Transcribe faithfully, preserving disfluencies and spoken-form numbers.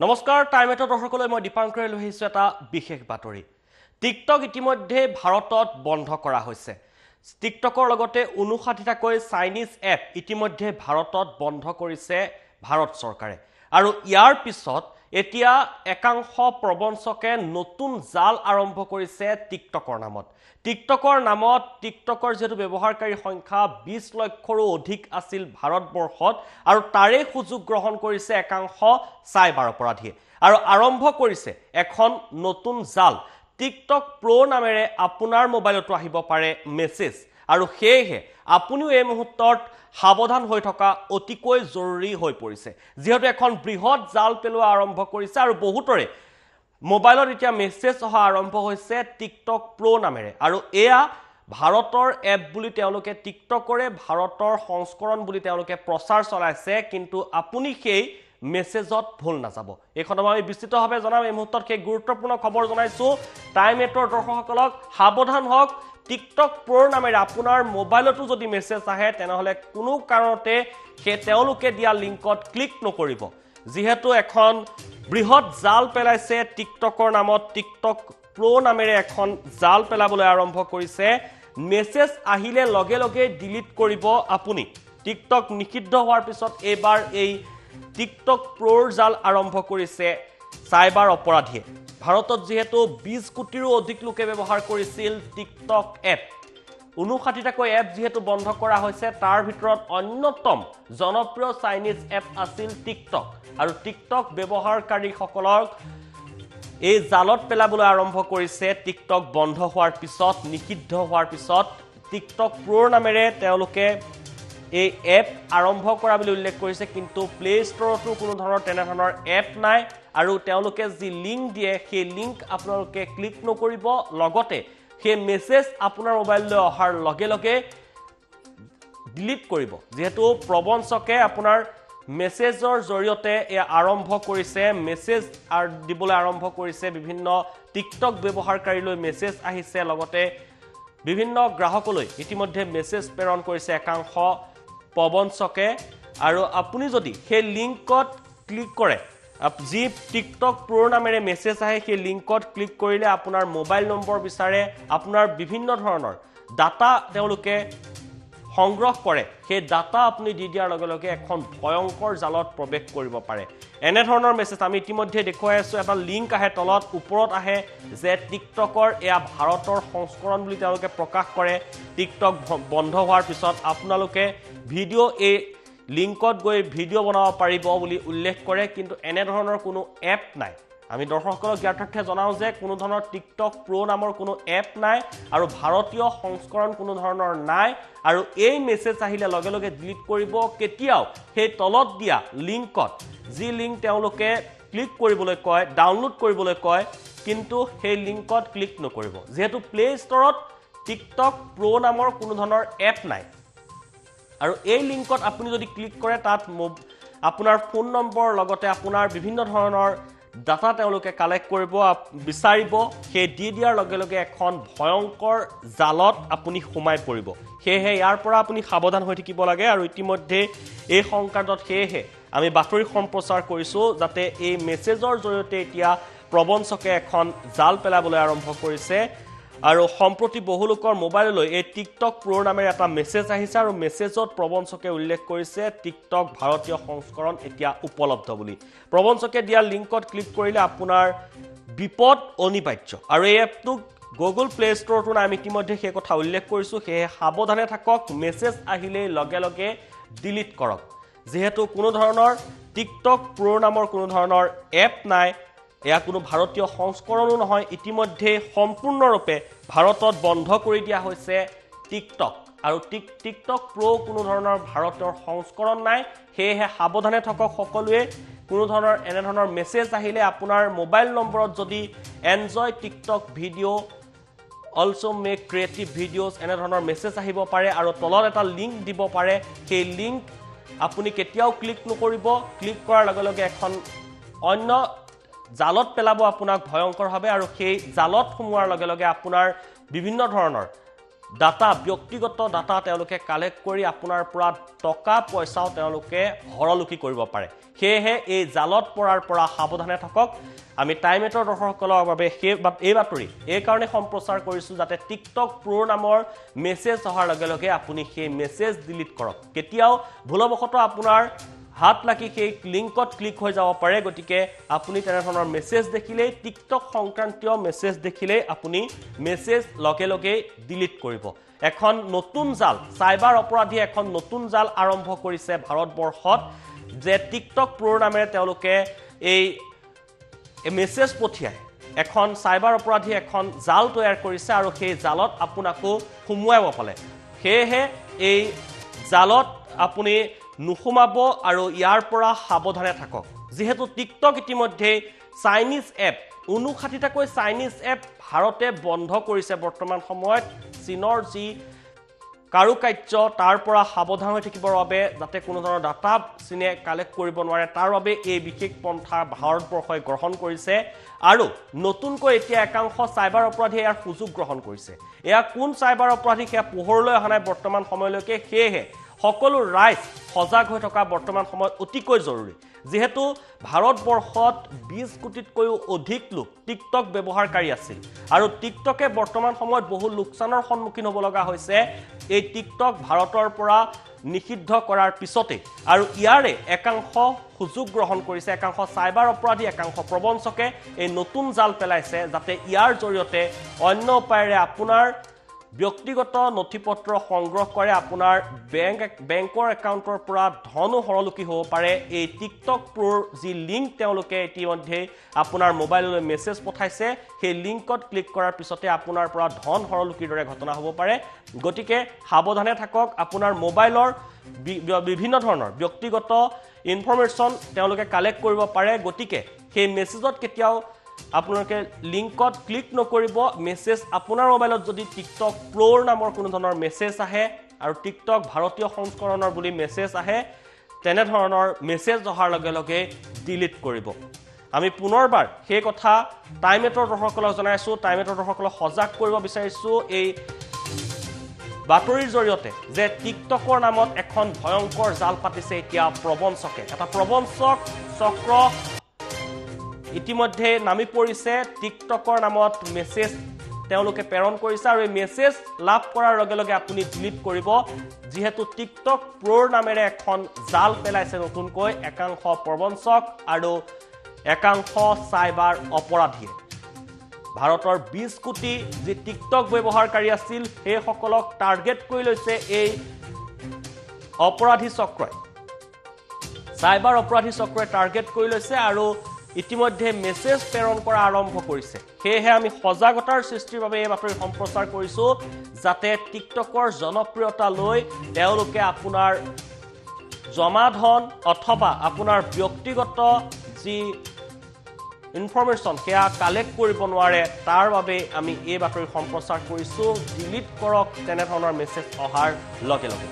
নমস্কাৰ টাইমেটৰ দৰ্শকলৈ মই দীপাংকৰে লৈ আহিছোঁ এটা বিশেষ বাতৰি টিকটক ইতিমধ্যে ভাৰতত বন্ধ কৰা হৈছে টিকটকৰ লগতে ঊনষাঠিটাকৈ চাইনিজ এপ ইতিমধ্যে ভাৰতত বন্ধ কৰিছে ভাৰত চৰকাৰে আৰু ইয়াৰ পিছত এতিয়া একাংশ প্ৰবঞ্চকে নতুন জাল আৰম্ভ কৰিছে টিকটকৰ নামত টিকটকৰ নামত টিকটকৰ যেটো ব্যৱহাৰকাৰী সংখ্যা বিশ লক্ষৰো অধিক আছিল ভাৰতবৰ্ষত আৰু তাৰে সুযোগ গ্ৰহণ কৰিছে একাংশ সাইবাৰ অপৰাধীয়ে আৰু আৰম্ভ কৰিছে এখন নতুন জাল টিকটক প্ৰ নামেৰে আপোনাৰ মোবাইলতো আহিব পাৰে মেছেজ আৰু হেহে আপুনিও এই মুহূৰ্তত সাৱধান হৈ থকা অতিকৈ জৰুৰী হৈ পৰিছে যেহেতু এখন বৃহৎ জাল পেলোৱা আৰম্ভ কৰিছে আৰু বহুতৰে মোবাইলত এতিয়া মেছেজ অহা আৰম্ভ হৈছে টিকটক প্ৰ নামেৰে আৰু এয়া ভাৰতৰ এপ বুলি তেওঁলোকে টিকটকৰে ভাৰতৰ সংস্কৰণ বুলি তেওঁলোকে প্ৰচাৰ চলাইছে কিন্তু আপুনি সেই মেছেজত ভুল না যাব এখন আমি বিস্তৃতভাৱে জনাম এই মুহূৰ্তত সেই গুৰুত্বপূৰ্ণ খবৰ জনাইছো টাইমেটৰ দৰ্শকসকলক সাৱধান হওক টিকটক প্ৰ নামেৰে আপোনাৰ মোবাইলতো যদি মেছেজ আহে তেনেহলে কোনো কাৰণতে সেই তেওঁলোকে দিয়া লিংকত ক্লিক নকৰিব যেহেতু এখন বৃহৎ জাল পেলাইছে টিকটকৰ নামত টিকটক প্ৰ নামেৰে এখন জাল পেলাবলৈ আৰম্ভ কৰিছে মেছেজ আহিলে লগে লগে ডিলিট কৰিব আপুনি টিকটক নিষিদ্ধ হোৱাৰ পিছত এবাৰ এই টিকটক প্ৰৰ জাল আৰম্ভ কৰিছে সাইবাৰ অপৰাধীয়ে ভাৰতত যেহেতু বিশ কোটিৰো অধিক লোকে ব্যৱহাৰ কৰিছিল টিকটক এপ ঊনষাঠিটাকৈ এপ যেহেতু বন্ধ কৰা হৈছে তাৰ ভিতৰত অন্যতম জনপ্ৰিয় চাইনিজ এপ আছিল টিকটক আৰু টিকটক ব্যৱহাৰকাৰীসকলক এই জালত পেলাবলৈ আৰম্ভ কৰিছে টিকটক বন্ধ হোৱাৰ পিছত নিষিদ্ধ হোৱাৰ পিছত টিকটক প্ৰৰ নামেৰে তেওঁলোকে এই এপ আৰম্ভ কৰা বুলি উল্লেখ কৰিছে কিন্তু প্লে ষ্টৰতো কোনো ধৰণৰ তেনে ধৰণৰ এপ নাই আৰু তেওঁলোকে যি লিংক দিয়ে সেই লিংক আপোনালোকে ক্লিক নকৰিব লগতে সেই মেছেজ আপোনাৰ মোবাইললৈ অহাৰ লগে লগে ডিলিট কৰিব যেহেতু প্ৰবঞ্চকে আপোনাৰ মেছেজৰ জৰিয়তে এই আৰম্ভ কৰিছে মেছেজ আৰু দিবলৈ আৰম্ভ কৰিছে বিভিন্ন টিকটক ব্যৱহাৰকাৰীলৈ মেছেজ আহিছে লগতে বিভিন্ন গ্ৰাহকলৈ ইতিমধ্যে মেছেজ প্ৰেৰণ কৰিছে একাংশ প্ৰবঞ্চকে আৰু আপুনি যদি সেই লিংকত ক্লিক কৰে যি টিকটক প্ৰ নামেৰে মেছেজ আহে সেই লিংকত ক্লিক কৰিলে আপোনাৰ মোবাইল নম্বৰ বিচাৰে আপোনাৰ বিভিন্ন ধৰণৰ ডাটা তেওঁলোকে সংগ্ৰহ কৰে সেই ডাটা আপুনি দি দিয়াৰ লগে লগে এখন ভয়ংকৰ জালত প্ৰৱেশ কৰিব পাৰে এনে ধৰণৰ মেছেজ আমি ইতিমধ্যে দেখুৱাই আছো এটা লিংক আহে তলত ওপৰত আহে যে টিকটকৰ এয়া ভাৰতৰ সংস্কৰণ বুলি তেওঁলোকে প্ৰকাশ কৰে টিকটক বন্ধ হোৱাৰ পিছত আপোনালোকে ভিডিও এই লিংকত গৈ ভিডিও বনাব পাৰিব বুলি উল্লেখ কৰে কিন্তু এনে ধৰণৰ কোনো এপ নাই আমি দৰ্শকসকলক জ্ঞাতাৰ্থে জনাও যে কোনো ধৰণৰ টিকটক প্ৰ নামৰ কোনো এপ নাই আৰু ভাৰতীয় সংস্কৰণ কোনো ধৰণৰ নাই আৰু এই মেছেজ আহিলে লগে লগে ডিলিট কৰিব কেতিয়াও সেই তলত দিয়া লিংকত যি লিংক তেওঁলোকে ক্লিক কৰিবলৈ কয় ডাউনলোড কৰিবলৈ কয় কিন্তু সেই লিংকত ক্লিক নকৰিব যেহেতু প্লে ষ্টৰত টিকটক প্ৰ নামৰ কোনো ধৰণৰ এপ নাই আৰু এই লিংকত আপুনি যদি ক্লিক কৰে তাত আপোনাৰ ফোন নম্বৰ লগতে আপোনাৰ বিভিন্ন ধৰণৰ ডাটা তেওঁলোকে কালেক্ট কৰিব বিচাৰিব সেই দি দিয়াৰ লগে লগে এখন ভয়ংকৰ জালত আপুনি সোমাই পৰিব হেহে ইয়াৰ পৰা আপুনি সাৱধান হৈ থাকিব লাগে আৰু ইতিমধ্যে এই সংকাটত হেহে আমি বাতৰি সম্প্ৰচাৰ কৰিছো যাতে এই মেছেজৰ জৰিয়তে এতিয়া প্ৰবঞ্চকে এখন জাল পেলাবলৈ আৰম্ভ কৰিছে আৰু সম্প্ৰতি বহু লোকৰ মোবাইললৈ এই টিকটক প্ৰ নামেৰে এটা মেছেজ আহিছে আৰু মেছেজত প্ৰবঞ্চকে উল্লেখ কৰিছে টিকটক ভাৰতীয় সংস্কৰণ এতিয়া উপলব্ধ বুলি প্ৰবঞ্চকে দিয়া লিংকত ক্লিক কৰিলে আপোনাৰ বিপদ অনিবাৰ্য আৰু এই এপটো গুগল প্লে ষ্টৰটো আমি ইতিমধ্যে সেই কথা উল্লেখ কৰিছো সেয়ে সাৱধানে থাকক মেছেজ আহিলে লগে লগে ডিলিট কৰক যেহেতু কোনো ধৰণৰ টিকটক প্ৰ নামৰ কোনো ধৰণৰ এপ নাই এয়া কোনো ভাৰতীয় সংস্কৰণো নহয় ইতিমধ্যে সম্পূৰ্ণৰূপে ভাৰতত বন্ধ কৰি দিয়া হৈছে টিকটক আৰু টিকটক প্ৰ কোনো ধৰণৰ ভাৰতৰ সংস্কৰণ নাই হেহে সাৱধানে থাকক সকলোৱে কোনো ধৰণৰ এনে ধৰণৰ মেছেজ আহিলে আপোনাৰ মোবাইল নম্বৰত যদি enjoy TikTok video also make creative videos এনে ধৰণৰ মেছেজ আহিব পাৰে আৰু তলত এটা লিংক দিব পাৰে সেই লিংক আপুনি কেতিয়াও ক্লিক নকৰিব ক্লিক কৰাৰ লগে লগে এখন অন্য জালত পেলাব আপোনাক ভয়ংকৰ হবে আৰু সেই জালত সোমোৱাৰ লগে লগে আপোনাৰ বিভিন্ন ধৰণৰ ডাটা ব্যক্তিগত ডাটা তেওঁলোকে কালেক্ট কৰি আপোনাৰ পৰা টকা পইচাও তেওঁলোকে হৰলুকি কৰিব পাৰে সেয়েহে এই জালত পৰাৰ পৰা সাৱধানে থাকক আমি টাইম এটৰ দৰ্শকসকলৰ বাবে সেই এই বাতৰি এই কাৰণে সম্প্ৰচাৰ কৰিছো যাতে টিকটক প্ৰ নামৰ মেছেজ অহাৰ লগে লগে আপুনি সেই মেছেজ ডিলিট কৰক কেতিয়াও ভুলবশতঃ আপোনাৰ হাত লাগি সেই লিংকত ক্লিক হৈ যাব পাৰে গতিকে আপুনি তেনে ধৰণৰ মেছেজ দেখিলে টিকটক সংক্ৰান্তীয় মেছেজ দেখিলে আপুনি মেছেজ লগে লগে ডিলিট কৰিব এখন নতুন জাল সাইবাৰ অপৰাধী এখন নতুন জাল আৰম্ভ কৰিছে ভাৰতবৰ্ষত যে টিকটক প্ৰ নামেৰে তেওঁলোকে এই মেছেজ পঠিয়ায় এখন সাইবাৰ অপৰাধী এখন জাল তৈয়াৰ কৰিছে আৰু সেই জালত আপোনাকো সুমুৱাব পালে সেয়েহে এই জালত আপুনি নুসুমাব আৰু ইয়াৰ পৰা সাৱধানে থাকক যেহেতু টিকটক ইতিমধ্যে চাইনিজ এপ ঊনষাঠিটাকৈ চাইনিজ এপ ভাৰতে বন্ধ কৰিছে বৰ্তমান সময়ত চীনৰ যি কাৰুকাৰ্য তাৰ পৰা সাৱধান হৈ থাকিবৰ বাবে যাতে কোনো ধৰণৰ ডাটা চীনে কালেক্ট কৰিব নোৱাৰে তাৰ বাবে এই বিশেষ পন্থা ভাৰতবৰ্ষই গ্ৰহণ কৰিছে আৰু নতুনকৈ এতিয়া একাংশ সাইবাৰ অপৰাধী ইয়াৰ সুযোগ গ্ৰহণ কৰিছে এয়া কোন সাইবাৰ অপৰাধী সেয়া পোহৰলৈ অহা নাই বৰ্তমান সময়লৈকে সেয়েহে সকলো ৰাইজ সজাগ হৈ থকা বৰ্তমান সময়ত অতিকৈ জৰুৰী যেহেতু ভাৰতবৰ্ষত বিশ কোটিতকৈও অধিক লোক টিকটক ব্যৱহাৰকাৰী আছিল আৰু টিকটকে বৰ্তমান সময়ত বহু লোকচানৰ সন্মুখীন হ'ব লগা হৈছে এই টিকটক ভাৰতৰ পৰা নিষিদ্ধ কৰাৰ পিছতে আৰু ইয়াৰে একাংশ সুযোগ গ্ৰহণ কৰিছে একাংশ সাইবাৰ অপৰাধী একাংশ প্ৰবঞ্চকে এই নতুন জাল পেলাইছে যাতে ইয়াৰ জৰিয়তে অন্য উপায়েৰে আপোনাৰ ব্যক্তিগত নথিপত্ৰ সংগ্ৰহ কৰে আপোনাৰ বেংক বেংকৰ একাউণ্টৰ পৰা ধনো হৰলুকি হ'ব পাৰে এই টিকটক প্ৰৰ যি লিংক তেওঁলোকে ইতিমধ্যে আপোনাৰ মোবাইললৈ মেছেজ পঠাইছে সেই লিংকত ক্লিক কৰাৰ পিছতে আপোনাৰ পৰা ধন হৰলুকিৰ দৰে ঘটনা হ'ব পাৰে গতিকে সাৱধানে থাকক আপোনাৰ মোবাইলৰ বিভিন্ন ধৰণৰ ব্যক্তিগত ইনফৰমেশ্যন তেওঁলোকে কালেক্ট কৰিব পাৰে গতিকে সেই মেছেজত কেতিয়াও আপোনালোকে লিংকত ক্লিক নকৰিব মেছেজ আপোনাৰ মোবাইলত যদি টিকটক প্ৰৰ নামৰ কোনো ধৰণৰ মেছেজ আহে আৰু টিকটক ভাৰতীয় সংস্কৰণৰ বুলি মেছেজ আহে তেনে ধৰণৰ মেছেজ অহাৰ লগে লগে ডিলিট কৰিব আমি পুনৰবাৰ সেই কথা টাইম এটৰ দৰ্শকসকলক জনাইছো টাইম এটৰ দৰ্শকসকলক সজাগ কৰিব বিচাৰিছো এই বাতৰিৰ জৰিয়তে যে টিকটকৰ নামত এখন ভয়ংকৰ জাল পাতিছে এতিয়া প্ৰবঞ্চকে এটা প্ৰবঞ্চক চক্ৰ ইতিমধ্যে নামি পৰিছে টিকটকৰ নামত মেছেজ তেওঁলোকে প্ৰেৰণ কৰিছে আৰু এই মেছেজ লাভ কৰাৰ লগে লগে আপুনি ডিলিট কৰিব যেহেতু টিকটক প্ৰৰ নামেৰে এখন জাল পেলাইছে নতুনকৈ একাংশ প্ৰবঞ্চক আৰু একাংশ সাইবাৰ অপৰাধী ভাৰতৰ বিশ কোটি যি টিকটক ব্যৱহাৰকাৰী আছিল সেই সকলক টাৰ্গেট কৰি লৈছে এই অপৰাধী চক্ৰই সাইবাৰ অপৰাধী চক্ৰই টাৰ্গেট কৰি লৈছে আৰু ইতিমধ্যে মেছেজ প্ৰেৰণ কৰা আৰম্ভ কৰিছে সেয়েহে আমি সজাগতাৰ সৃষ্টিৰ বাবে এই বাতৰি সম্প্ৰচাৰ কৰিছো যাতে টিকটকৰ জনপ্ৰিয়তা লৈ তেওঁলোকে আপোনাৰ জমা ধন অথবা আপোনাৰ ব্যক্তিগত যি ইনফৰমেশ্যন সেয়া কালেক্ট কৰিব নোৱাৰে তাৰ বাবে আমি এই বাতৰি সম্প্ৰচাৰ কৰিছো ডিলিট কৰক তেনে ধৰণৰ মেছেজ অহাৰ লগে লগে